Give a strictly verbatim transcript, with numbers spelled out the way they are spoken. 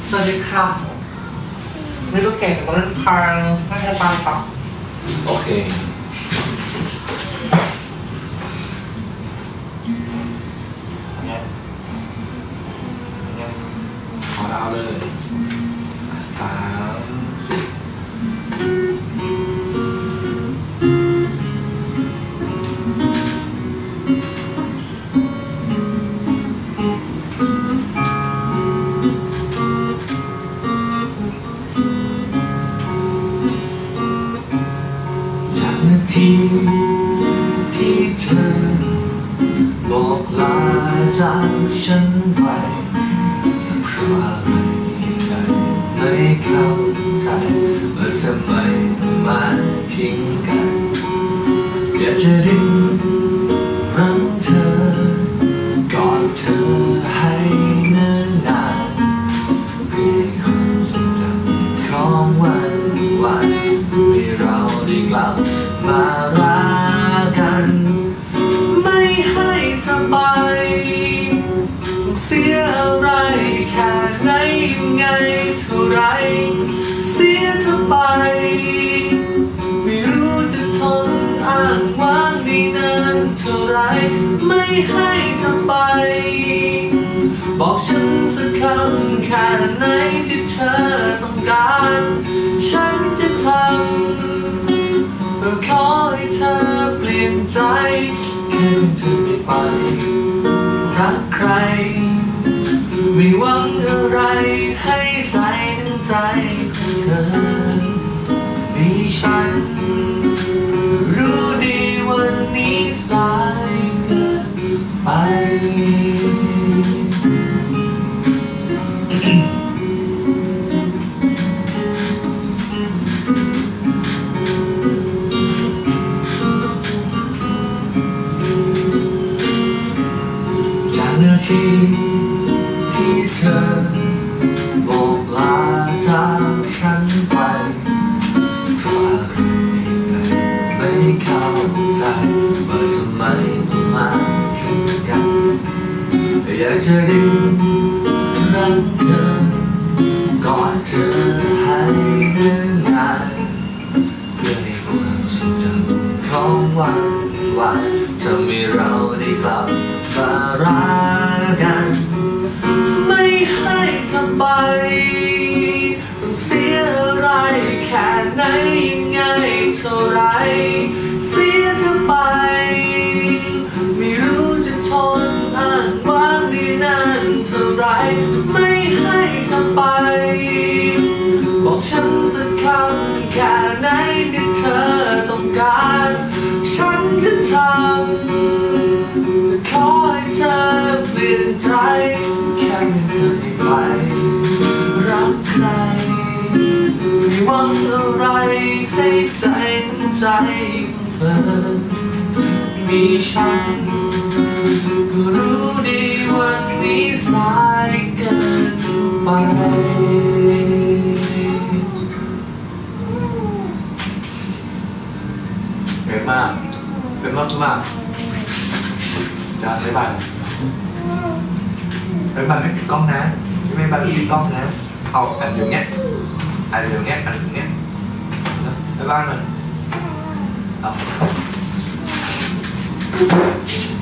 สวัสดีครับไม่รู้เก่งมันพังไม่ใช่ปังปังโอเคเนี่ยเนี่ยขอดาวเลยสามสี่ที่ที่เธอบอกลาจากฉันไปเพราะอะไรไม่เข้าใจว่าทำไมต้องมาทิ้งกันอยากจะดึงรั้งเธอกอดเธอให้เนิ่นนานเพื่อให้ความทรงจำของวันวันให้เราได้กลับมารักกันไม่ให้เธอไปเสียอะไรแค่ไหนยังไงเท่าไรเสียเธอไปไม่รู้จะทนอ้างว้างได้นานเท่าไรไม่ให้เธอไปบอกฉันสักคำแค่ไหนที่เธอต้องการฉันจะทำเพื่อขอให้เธอเปลี่ยนใจแค่เธอไม่ไปรักใครไม่หวังอะไรให้ใจทั้งใจของเธอมีฉันรู้ดีวันนี้สายเกินไปที่ที่เธอบอกลาจากฉันไปเพราะอะไรไม่เข้าใจว่าทำไมต้องมาทิ้งกันอยากจะดึงรั้งเธอกอดเธอให้เนิ่นนานเพื่อให้ความทรงจำของวันวันจะมีเราได้กลับมารักกันไม่ให้เธอไปต้องเสียอะไรแค่ไหนยังไงเท่าไรเสียเธอไปไม่รู้จะทนอ้างว้างได้นานเท่าไรไม่ให้เธอไปบอกฉันสักคำแค่ไหนที่เธอต้องการฉันจะทำขอให้เธอเปลี่ยนใจแค่ไม่เธอไม่ไปรักใครไม่หวังอะไรให้ใจทั้งใจของเธอมีฉันก็รู้ดีวันนี้สายเกินไปเป็นมากเป็นมากมากจะไม่บันไม่บันไม่ปิดกล้องนะไม่บันไม่ปิดกล้องนะเอาอันอย่างเงี้ยอันอย่างเงี้ยอันอย่างเงี้ยไม่บันเลยเอา